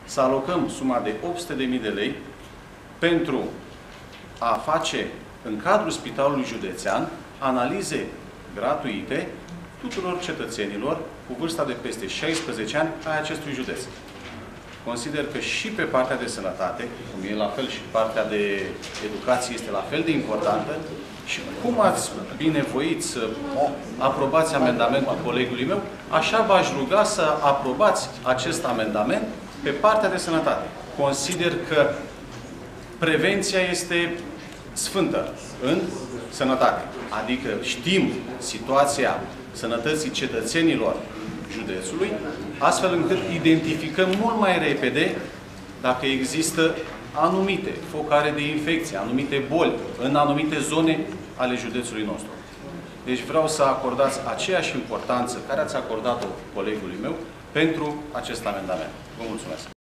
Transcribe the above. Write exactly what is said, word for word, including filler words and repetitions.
să alocăm suma de opt sute de mii de lei pentru a face, în cadrul Spitalului Județean, analize gratuite tuturor cetățenilor cu vârsta de peste șaisprezece ani ai acestui județ. Consider că și pe partea de sănătate, cum e la fel și partea de educație este la fel de importantă, și cum ați binevoit să aprobați amendamentul colegului meu, așa v-aș ruga să aprobați acest amendament pe partea de sănătate. Consider că prevenția este sfântă în sănătate. Adică știm situația sănătății cetățenilor județului, astfel încât identificăm mult mai repede dacă există anumite focare de infecție, anumite boli în anumite zone ale județului nostru. Deci vreau să acordați aceeași importanță care ați acordat-o colegului meu pentru acest amendament. Vă mulțumesc!